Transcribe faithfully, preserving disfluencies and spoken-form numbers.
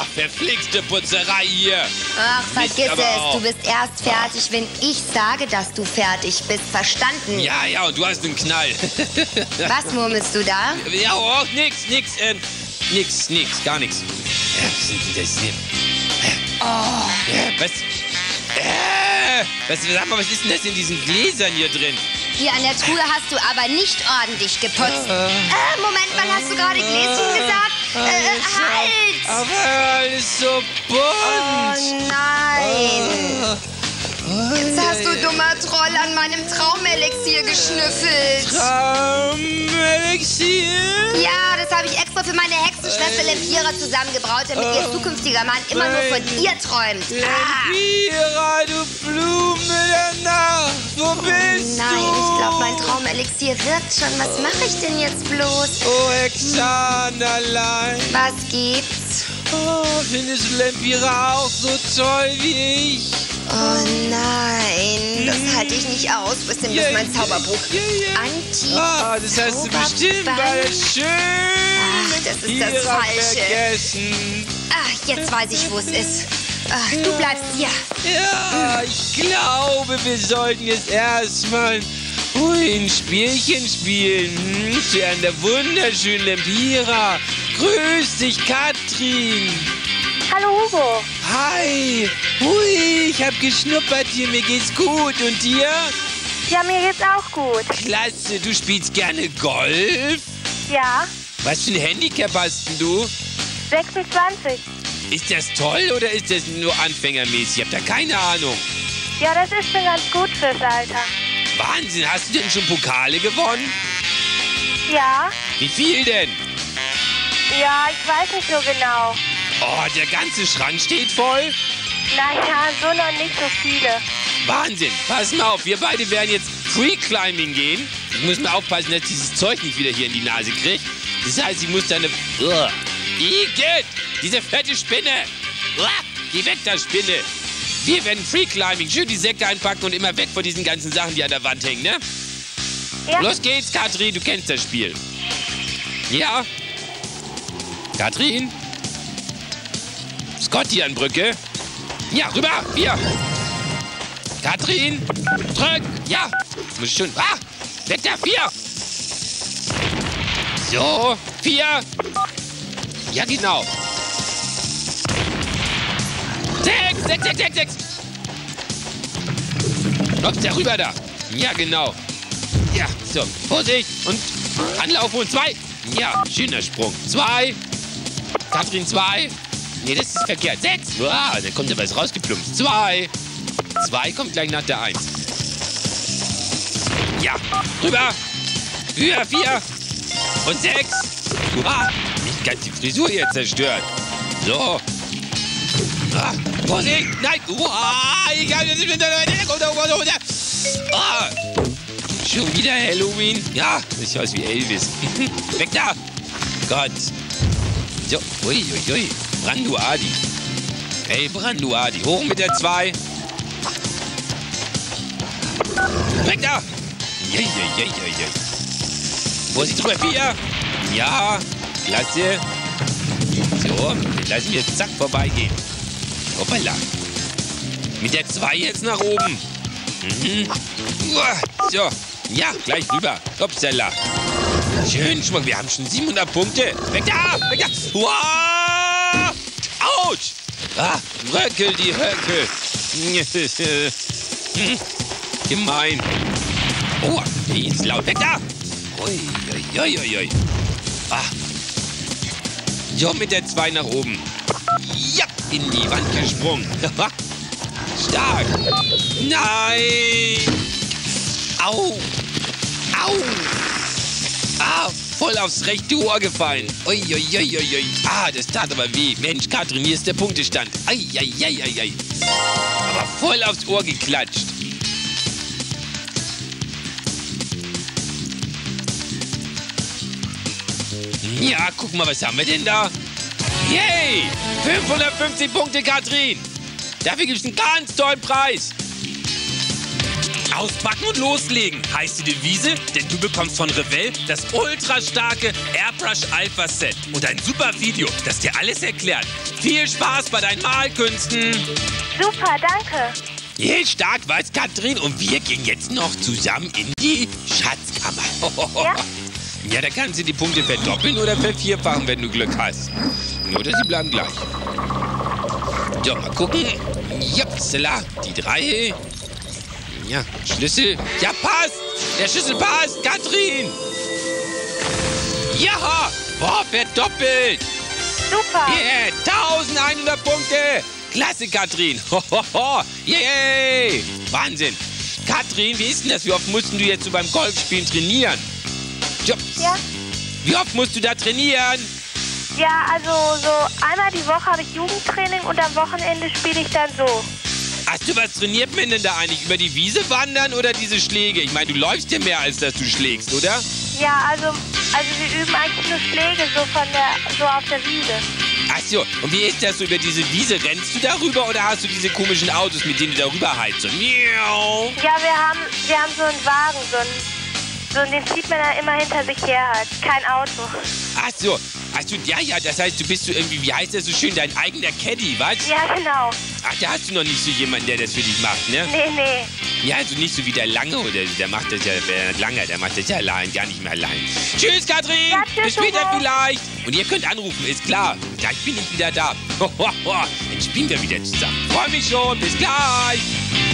verflixte Putzerei hier. Ach, Mist, vergiss aber es. auch. Du bist erst fertig, wenn ich sage, dass du fertig bist. Verstanden? Ja, ja, und du hast einen Knall. Was murmelst du da? Ja, auch nix, nix, äh, nix, nix, gar nix. Ja, was sind denn das hier? Oh. Ja, was? Äh, was, sag mal, was ist denn das in diesen Gläsern hier drin? Hier an der Truhe hast du aber nicht ordentlich geputzt. Äh, Moment, wann hast du gerade Gläschen gesagt? Äh, halt! Aber alles so bunt. Oh nein! Jetzt hast du, dummer Troll, an meinem Traumelixier geschnüffelt. Traumelixier? Ja, das habe ich extra für meine Hexenschwester Lempira zusammengebraut, damit ihr zukünftiger Mann immer nur von ihr träumt. Ah. Lempira, du Blume der Nacht, wo bist Nein, du? ich glaube, mein Traumelixier wirkt schon. Was mache ich denn jetzt bloß? Oh, Hexanerlein. Was gibt's? Oh, findest du Lempira auch so toll wie ich? Oh nein, das halte ich nicht aus. Wo ist denn bloß mein Zauberbuch? Anti. Ah, das hast du bestimmt bei der schönen Ach, das ist das Lempira Falsche. vergessen. Ach, jetzt weiß ich, wo es ist. Ach, du bleibst hier. Ja, ich glaube, wir sollten jetzt erstmal ui, ein Spielchen spielen. Hm, zu an der wunderschönen Lempira. Grüß dich, Katrin. Hallo Hugo. Hi. Hui, ich hab geschnuppert hier, mir geht's gut. Und dir? Ja, mir geht's auch gut. Klasse, du spielst gerne Golf? Ja, Was für ein Handicap hast denn du? sechsundzwanzig. Ist das toll oder ist das nur anfängermäßig? Ich hab da keine Ahnung. Ja, das ist schon ganz gut fürs Alter. Wahnsinn, hast du denn schon Pokale gewonnen? Ja, Wie viel denn? ja, ich weiß nicht so genau. Oh, der ganze Schrank steht voll? Naja, so noch nicht so viele. Wahnsinn, pass mal auf, wir beide werden jetzt Free Climbing gehen. Ich muss mal aufpassen, dass dieses Zeug nicht wieder hier in die Nase kriegt. Das heißt, ich muss da eine... Uah. Igitt, diese fette Spinne. Uah, geh weg, da Spinne. Wir werden Free Climbing, schön die Säcke einpacken und immer weg von diesen ganzen Sachen, die an der Wand hängen, ne? Ja, Los geht's, Katrin, du kennst das Spiel. Ja? Katrin? Scotty an Brücke. Ja, rüber, hier. Katrin, drück. Ja, jetzt muss ich schon... Ah, weg da, vier. So, vier. Ja, genau. Sechs, sechs, sechs, sechs, sechs. Ups, der rüber da. Ja, genau. Ja, so, Vorsicht und Anlauf und zwei. Ja, schöner Sprung. Zwei. Katrin, zwei. Nee, das ist verkehrt. Sechs. Ah, da kommt ja was rausgeplumpst. Zwei. Zwei kommt gleich nach der Eins. Ja, rüber. Vier, vier. Und sechs. Hurra. Nicht ganz die Frisur jetzt zerstört. So. Ah, Vorsicht. Nein. Uah, egal. Ah. Schon wieder Halloween? Ja, das sieht aus wie Elvis. Weg da. Gott. So, ui, ui, ui. Branduadi. Hey, Branduadi. Hoch mit der zwei. Weg da. Jei, jei, jei, jei, jei. Vorsicht drüber. Vier. Ja, klasse. So, den lassen wir zack vorbeigehen. Hoppala. Mit der zwei jetzt nach oben. Mhm. Uah, so, ja, gleich rüber. Upsala. Schön, schon mal, wir haben schon siebenhundert Punkte. Weg da, weg da. Wow. Autsch. Ah, Röckel, die Röckel. Hm, gemein. Oh, die ist laut. Weg da. Ui, ui, ui, ui, ui. Ah. So, mit der zwei nach oben. Ja, in die Wand gesprungen. Stark. Nein. Au. Au. Ah, voll aufs rechte Ohr gefallen. Ui, ui, ui, ui, ui. Ah, das tat aber weh. Mensch, Katrin, hier ist der Punktestand. Ei, ei, ei, ei, ei. Aber voll aufs Ohr geklatscht. Ja, guck mal, was haben wir denn da? Yay! fünfhundertfünfzig Punkte, Katrin. Dafür gibt es einen ganz tollen Preis. Auspacken und loslegen heißt die Devise, denn du bekommst von Revell das ultra starke Airbrush Alpha Set und ein super Video, das dir alles erklärt. Viel Spaß bei deinen Malkünsten. Super, danke. Je stark weiß Katrin und wir gehen jetzt noch zusammen in die Schatzkammer. Ja? Ja, da kannst du die Punkte verdoppeln oder vervierfachen, wenn du Glück hast. Oder sie bleiben gleich. So, mal gucken. Jupsala, die drei. Ja, Schlüssel. Ja, passt. Der Schlüssel passt. Katrin. Ja, boah, verdoppelt. Super. Yeah, eintausendeinhundert Punkte. Klasse, Katrin. Hohoho. Yay. Wahnsinn. Katrin, wie ist denn das? Wie oft mussten du jetzt so beim Golfspielen trainieren? Jups. Ja? Wie oft musst du da trainieren? Ja, also so einmal die Woche habe ich Jugendtraining und am Wochenende spiele ich dann so. Hast du was trainiert man denn da eigentlich? Über die Wiese wandern oder diese Schläge? Ich meine, du läufst ja mehr, als dass du schlägst, oder? Ja, also, also wir üben eigentlich nur Schläge so von der, so auf der Wiese. Ach so, und wie ist das so über diese Wiese? Rennst du darüber oder hast du diese komischen Autos, mit denen du darüber heizt? So, miau. Ja, wir haben, wir haben so einen Wagen, so einen, so den zieht man dann immer hinter sich her halt. Kein Auto. Ach so, ach so, ja, ja, das heißt, du bist so irgendwie, wie heißt das so schön, dein eigener Caddy, was? Ja, genau. Ach, da hast du noch nicht so jemanden, der das für dich macht, ne? Nee, nee. Ja, also nicht so wie der Lange, oder der macht das ja, der Lange, der macht das ja allein, gar nicht mehr allein. Tschüss, Katrin! Ja, tschüss, bis später Hugo. vielleicht! Und ihr könnt anrufen, ist klar. Gleich bin ich wieder da. Dann spielen wir wieder zusammen. Freue mich schon, bis gleich!